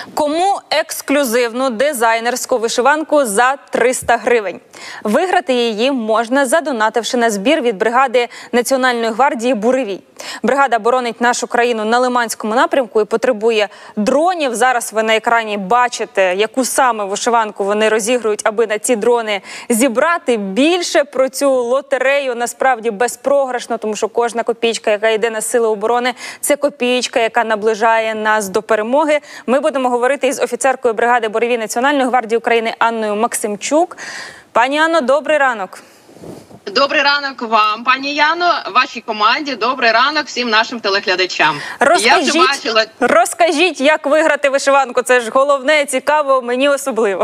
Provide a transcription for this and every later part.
Кому ексклюзивну дизайнерську вишиванку за 300 гривень? Виграти її можна, задонативши на збір від бригади Національної гвардії «Буревій». Бригада боронить нашу країну на Лиманському напрямку і потребує дронів. Зараз ви на екрані бачите, яку саме вишиванку вони розігрують, аби на ці дрони зібрати. Більше про цю лотерею насправді безпрограшно, тому що кожна копійка, яка йде на сили оборони, це копійка, яка наближає нас до перемоги. Ми будемо говорити із офіцеркою бригади «Буревій» Національної гвардії України Анною Максимчук. Пані Анно, добрий ранок. Добрий ранок вам, пані Яно, вашій команді. Добрий ранок всім нашим телеглядачам. Розкажіть, як виграти вишиванку. Це ж головне, цікаво, мені особливо.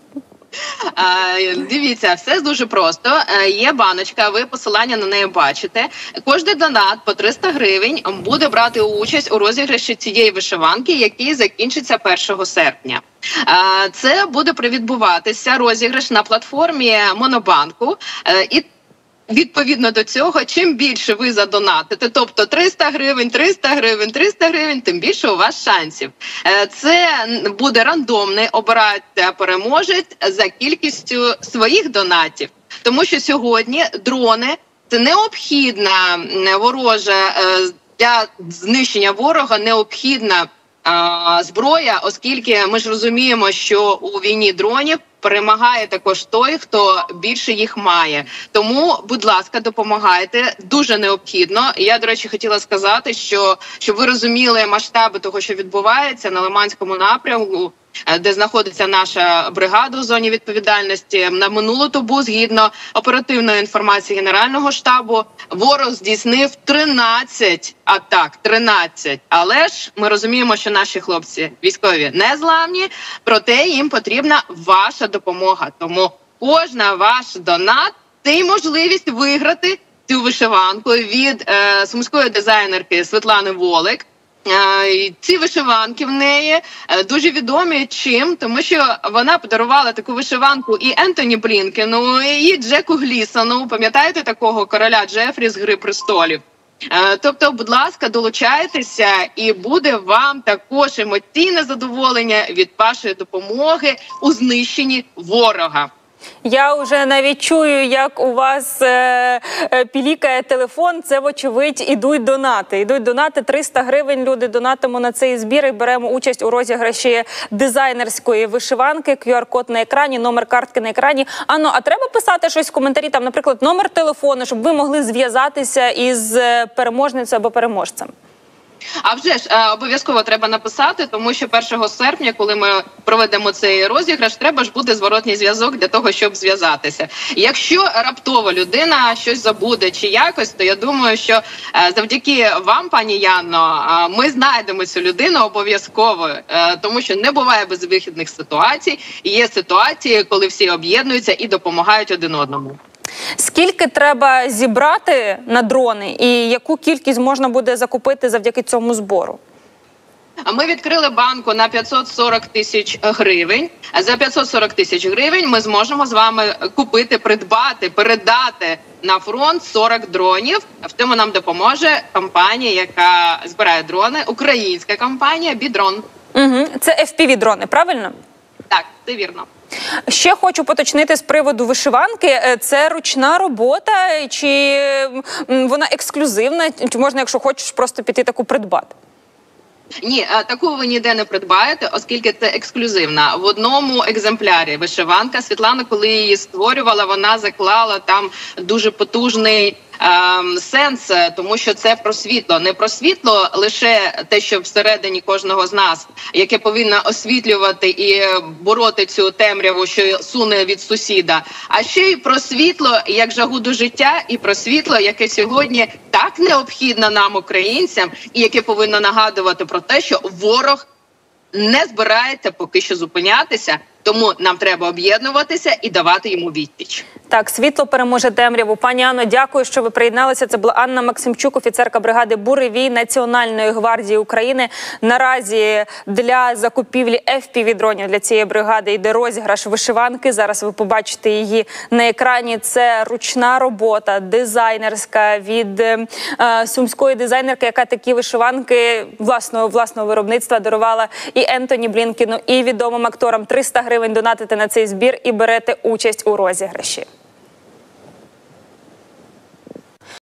Дивіться, все дуже просто. Є баночка, ви посилання на неї бачите. Кожний донат по 300 гривень буде брати участь у розіграші цієї вишиванки, який закінчиться 1 серпня. Це буде відбуватися розіграш на платформі Монобанку. І відповідно до цього, чим більше ви задонатите, тобто 300 гривень, 300 гривень, 300 гривень, тим більше у вас шансів. Це буде рандомний, обирається переможець за кількістю своїх донатів. Тому що сьогодні дрони – це необхідна ворожа, для знищення ворога необхідна зброя, оскільки ми ж розуміємо, що у війні дронів перемагає також той, хто більше їх має. Тому, будь ласка, допомагайте. Дуже необхідно. Я, до речі, хотіла сказати, що щоб ви розуміли масштаби того, що відбувається на Лиманському напрямку, де знаходиться наша бригада у зоні відповідальності. На минулу добу, згідно оперативної інформації Генерального штабу, ворог здійснив 13 атак. 13. Але ж ми розуміємо, що наші хлопці військові не зламні, проте їм потрібна ваша допомога. Тому кожна ваш донат – це і можливість виграти цю вишиванку від сумської дизайнерки Світлани Волик. Ці вишиванки в неї дуже відомі чим? Тому що вона подарувала таку вишиванку і Ентоні Блінкену, і Джеку Глісону. Пам'ятаєте такого короля Джефрі з «Гри престолів»? Тобто, будь ласка, долучайтеся, і буде вам також емоційне задоволення від вашої допомоги у знищенні ворога. Я вже навіть чую, як у вас пілікає телефон. Це, вочевидь, ідуть донати. Ідуть донати, 300 гривень люди донатимо на цей збір і беремо участь у розіграші дизайнерської вишиванки. QR-код на екрані, номер картки на екрані. Анно, а треба писати щось в коментарі, там, наприклад, номер телефону, щоб ви могли зв'язатися із переможницею або переможцем? А вже ж обов'язково треба написати, тому що 1 серпня, коли ми проведемо цей розіграш, треба ж буде зворотній зв'язок для того, щоб зв'язатися. Якщо раптово людина щось забуде чи якось, то я думаю, що завдяки вам, пані Яно, ми знайдемо цю людину обов'язково, тому що не буває безвихідних ситуацій. І є ситуації, коли всі об'єднуються і допомагають один одному. Скільки треба зібрати на дрони і яку кількість можна буде закупити завдяки цьому збору? Ми відкрили банку на 540 тисяч гривень. За 540 тисяч гривень ми зможемо з вами купити, придбати, передати на фронт 40 дронів. В цьому нам допоможе компанія, яка збирає дрони, українська компанія «Бідрон». Це FPV-дрони, правильно? Так, це вірно. Ще хочу поточнити з приводу вишиванки. Це ручна робота, чи вона ексклюзивна? Чи можна, якщо хочеш, просто піти таку придбати? Ні, таку ви ніде не придбаєте, оскільки це ексклюзивна. В одному екземплярі вишиванка. Світлана, коли її створювала, вона заклала там дуже потужний сенс, тому що це про світло. Не про світло лише те, що всередині кожного з нас, яке повинно освітлювати і бороти цю темряву, що суне від сусіда, а ще й про світло як жагу до життя, і про світло, яке сьогодні так необхідно нам, українцям, і яке повинно нагадувати про те, що ворог не збирається поки що зупинятися, тому нам треба об'єднуватися і давати йому відсіч. Так, світло переможе темряву. Пані Анно, дякую, що ви приєдналися. Це була Анна Максимчук, офіцерка бригади «Буревій» Національної гвардії України. Наразі для закупівлі FPV-дронів для цієї бригади йде розіграш вишиванки. Зараз ви побачите її на екрані. Це ручна робота, дизайнерська, від сумської дизайнерки, яка такі вишиванки власного виробництва дарувала і Ентоні Блінкіну, і відомим акторам. 300 гривень донатите на цей збір і берете участь у розіграші.